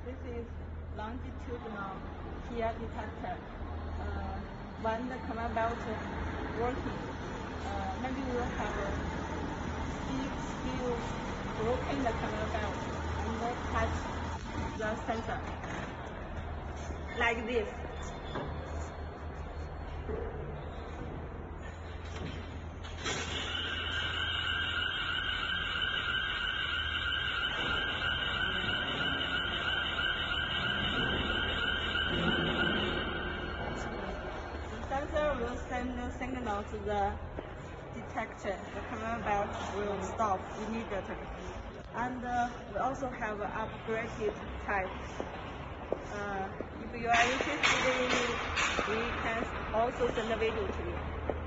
This is longitudinal PIR detector. When the conveyor belt working, maybe we will have a steel broken the conveyor belt and then touch the sensor like this. The sensor will send the signal to the detector. The conveyor belt will stop immediately. And we also have an upgraded type. If you are interested in it, we can also send a video to you.